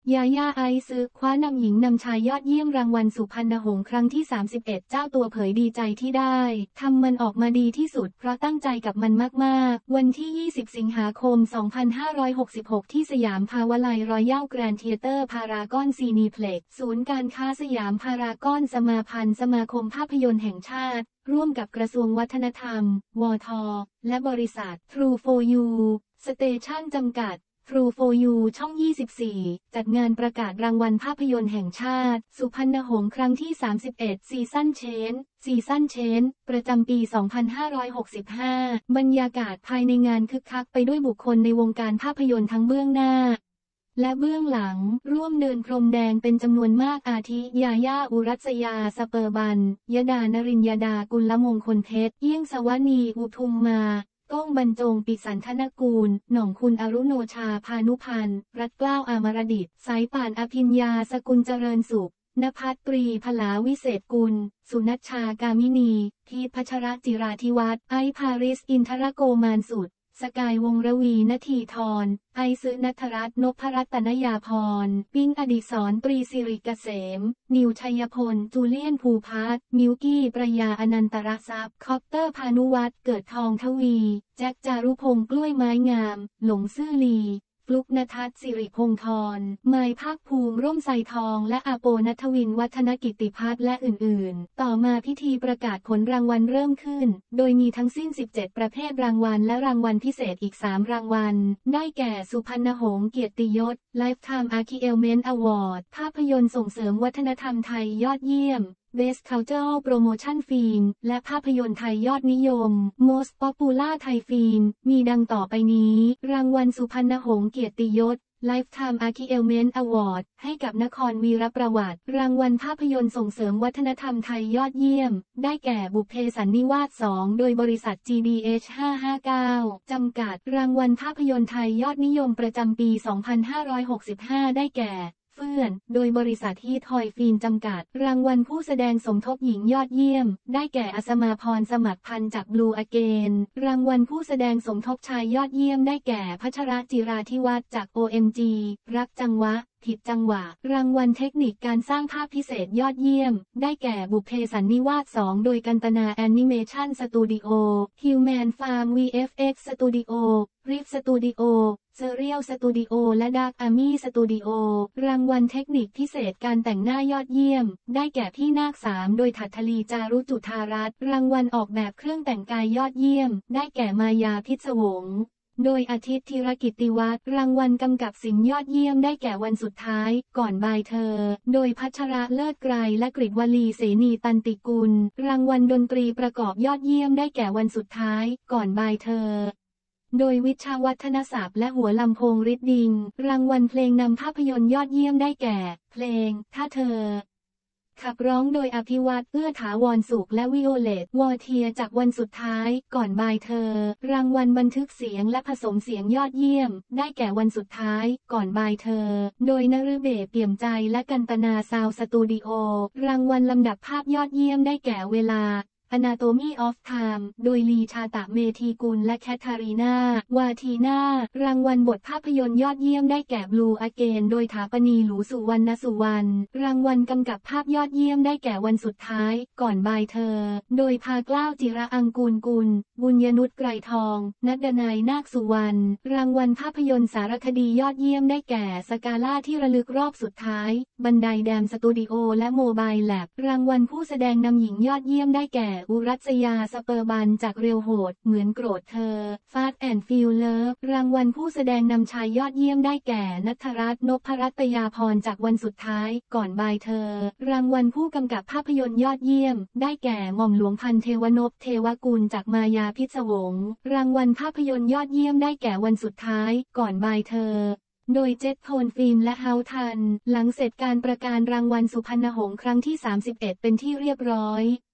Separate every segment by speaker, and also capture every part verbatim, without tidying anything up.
Speaker 1: ยาย่าไอซ์คว้านำหญิงนำชายยอดเยี่ยมรางวัลสุพรรณหงส์ครั้งที่สามสิบเอ็ดเจ้าตัวเผยดีใจที่ได้ทำมันออกมาดีที่สุดเพราะตั้งใจกับมันมากๆวันที่ยี่สิบสิงหาคมสองพันห้าร้อยหกสิบหกที่สยามภาวไลรอยัลแกรนด์เธียเตอร์พารากอนซีนีเพล็กซ์ศูนย์การค้าสยามพารากอนสมาพันธ์สมาคมภาพยนตร์แห่งชาติร่วมกับกระทรวงวัฒนธรรมวทและบริษัท True โฟร์ ยู Station จำกัดTrue โฟร์ ยู ช่อง ยี่สิบสี่ จัดงานประกาศรางวัลภาพยนตร์แห่งชาติสุพรรณหงส์ครั้งที่ สามสิบเอ็ด ซีซั่นเชนซีซั่นเชนประจำปี สองพันห้าร้อยหกสิบห้า บรรยากาศภายในงานคึกคักไปด้วยบุคคลในวงการภาพยนตร์ทั้งเบื้องหน้าและเบื้องหลังร่วมเดินพรมแดงเป็นจำนวนมากอาทิยาย่าอุรัสยาสเปอร์บันยดานรินยดากุลมงคลเพชรเอี้ยงสวนีอุทุมมาก้องบรรจงปิสันธนกูลหน่องคุณอรุโนชาพานุพันธ์รัตเกล้าอามรดิษฐ์สายป่านอภิญญาสกุลเจริญสุขณภัตรีพลาวิเศษกุลสุนัชชากามินีพีทพัชรจิราธิวัฒน์ไอพาริสอินทรโกมานสุดสกายวงระวีนทีทรไอซึนัทรัตน์นพรัตนยาพรปิ้งอดิศรตรีสิริเกษมนิวชัยพลจูเลียนภูพาร์ทมิวกี้ประยาอนันตรทรัพย์คอปเตอร์พานุวัฒน์เกิดทองทวีแจ็คจารุพงษ์กล้วยไม้งามหลงซื่อลีฟลุกนทัศน์สิริพงษ์ธรไมค์ภาคภูมิร่มไทรทองและอาโปณัฐวินวัฒนกิติพัฒน์และอื่นๆต่อมาพิธีประกาศผลรางวัลเริ่มขึ้นโดยมีทั้งสิ้นสิบเจ็ดประเภทรางวัลและรางวัลพิเศษอีกสามรางวัลได้แก่สุพรรณหงส์เกียรติยศ Lifetime Achievement Award ภาพยนตร์ส่งเสริมวัฒนธรรมไทยยอดเยี่ยมBest Cultural Promotion Film และภาพยนตร์ไทยยอดนิยม Most Popular Thai Film มีดังต่อไปนี้รางวัลสุพรรณหงส์เกียรติยศ Lifetime Achievement Award ให้กับนครวีรประวัติรางวัลภาพยนตร์ส่งเสริมวัฒนธรรมไทยยอดเยี่ยมได้แก่บุพเพสันนิวาส สองโดยบริษัท จี ดี เอช ห้าห้าเก้า จำกัดรางวัลภาพยนตร์ไทยยอดนิยมประจำปี สองพันห้าร้อยหกสิบห้า ได้แก่เฟื่อนโดยบริษัทฮีทฮอยฟิล์มจำกัดรางวัลผู้แสดงสมทบหญิงยอดเยี่ยมได้แก่อัศมาพรสมัครพันธ์จากบลูอเกนรางวัลผู้แสดงสมทบชายยอดเยี่ยมได้แก่พัชรจิราธิวัฒน์จาก โอ เอ็ม จี รักจังหวะผิดจังหวะรางวัลเทคนิคการสร้างภาพพิเศษยอดเยี่ยมได้แก่บุพเพสันนิวาส สองโดยกันตนาแอนิเมชันสตูดิโอฮิวแมนฟาร์ม วี เอฟ เอ็กซ์ สตูดิโอริฟสตูดิโอเซเรียลสตูดิโอและดาร์กอาร์มี่สตูดิโอรางวัลเทคนิคพิเศษการแต่งหน้ายอดเยี่ยมได้แก่พี่นาคสามโดยถัทลีจารุจุธารัตน์รางวัลออกแบบเครื่องแต่งกายยอดเยี่ยมได้แก่มายาพิศวงโดยอาทิตย์ธีรกิตติวัฒน์รางวัลกำกับศิลป์ยอดเยี่ยมได้แก่วันสุดท้ายก่อนบ่ายเธอโดยพัชระเลิศไกรและกฤษวลีเสนีตันติกุลรางวัลดนตรีประกอบยอดเยี่ยมได้แก่วันสุดท้ายก่อนบ่ายเธอโดยวิชาวัฒนศัพท์และหัวลำโพงฤทธิ์ดิงรางวัลเพลงนำภาพยนตร์ยอดเยี่ยมได้แก่เพลงถ้าเธอขับร้องโดยอภิวัตเอื้อถาวรสุขและวิโอเลตวอเทียจากวันสุดท้ายก่อนบ่ายเธอรางวัลบันทึกเสียงและผสมเสียงยอดเยี่ยมได้แก่วันสุดท้ายก่อนบ่ายเธอโดยนฤเบศเปี่ยมใจและกันตนาซาวสตูดิโอรางวัลลำดับภาพยอดเยี่ยมได้แก่เวลาAnatomy of Time โดยลีชาตะเมธีกุลและแคทารีนาวาทีนารางวัลบทภาพยนตร์ยอดเยี่ยมได้แก่ Blue Again โดยถาปนีหลูสุวรรณสุวรรณรางวัลกำกับภาพยอดเยี่ยมได้แก่วันสุดท้ายก่อนบ่ายเธอโดยพาเกล้าจิระอังกูลกุลบุญยนุชไกรทองนัดดนัยนาคสุวรรณรางวัลภาพยนตร์สารคดียอดเยี่ยมได้แก่สกาล่าที่ระลึกรอบสุดท้ายบันไดแดมสตูดิโอและโมบายแลบรางวัลผู้แสดงนำหญิงยอดเยี่ยมได้แก่อุรัสยาสเปอร์บันจากเรียวโหดเหมือนโกรธเธอฟาสต์แอนด์ฟิลเลิฟรางวัลผู้แสดงนำชายยอดเยี่ยมได้แก่ณัฐรัตน์นพรัตยาพรจากวันสุดท้ายก่อนบ่ายเธอรางวัลผู้กำกับภาพยนตร์ยอดเยี่ยมได้แก่หม่อมหลวงพันเทวนพเทวกุลจากมายาพิศวงรางวัลภาพยนตร์ยอดเยี่ยมได้แก่วันสุดท้ายก่อนบ่ายเธอโดยเจ็ตโทนฟิล์มและเฮาทันหลังเสร็จการประกาศรางวัลสุพรรณหงส์ครั้งที่สามสิบเอ็ดเป็นที่เรียบร้อย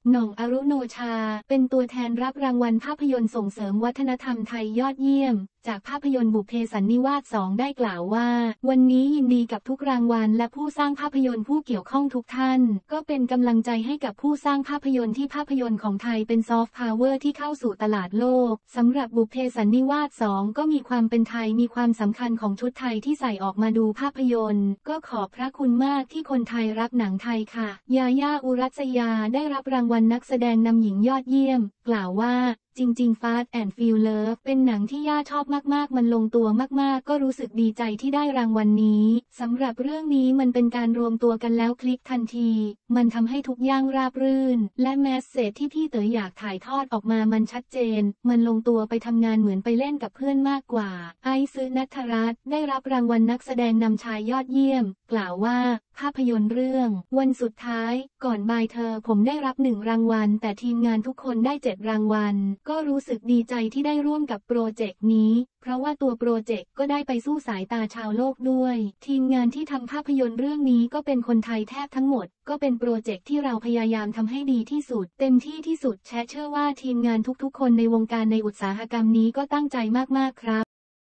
Speaker 1: หน่อง อรุโนชา เป็นตัวแทนรับรางวัลภาพยนตร์ส่งเสริมวัฒนธรรมไทยยอดเยี่ยมจากภาพยนตร์บุพเพสันนิวาส สอง ได้กล่าวว่าวันนี้ยินดีกับทุกรางวัลและผู้สร้างภาพยนตร์ผู้เกี่ยวข้องทุกท่านก็เป็นกำลังใจให้กับผู้สร้างภาพยนตร์ที่ภาพยนตร์ของไทยเป็นซอฟต์พาวเวอร์ที่เข้าสู่ตลาดโลกสำหรับบุพเพสันนิวาส สอง ก็มีความเป็นไทยมีความสำคัญของชุดไทยที่ใส่ออกมาดูภาพยนตร์ก็ขอบพระคุณมากที่คนไทยรักหนังไทยค่ะยาย่า อุรัสยาได้รับรางวัลนักแสดงนำหญิงยอดเยี่ยมกล่าวว่าจริงๆ Fast and Furious เป็นหนังที่ย่าชอบมากๆมันลงตัวมากๆก็รู้สึกดีใจที่ได้รางวัลนี้สำหรับเรื่องนี้มันเป็นการรวมตัวกันแล้วคลิกทันทีมันทำให้ทุกอย่างราบรื่นและแมสเสจที่พี่เต๋ออยากถ่ายทอดออกมามันชัดเจนมันลงตัวไปทำงานเหมือนไปเล่นกับเพื่อนมากกว่าไอซ์ ณัฐรัตน์ได้รับรางวัลนักแสดงนำชายยอดเยี่ยมกล่าวว่าภาพยนตร์เรื่องวันสุดท้ายก่อนบายเธอผมได้รับหนึ่งรางวัลแต่ทีมงานทุกคนได้เจ็ดรางวัลก็รู้สึกดีใจที่ได้ร่วมกับโปรเจกต์นี้เพราะว่าตัวโปรเจกต์ก็ได้ไปสู้สายตาชาวโลกด้วยทีมงานที่ทำภาพยนตร์เรื่องนี้ก็เป็นคนไทยแทบทั้งหมดก็เป็นโปรเจกต์ที่เราพยายามทำให้ดีที่สุดเต็มที่ที่สุดแชะเชื่อว่าทีมงานทุกๆคนในวงการในอุตสาหกรรมนี้ก็ตั้งใจมากๆครับ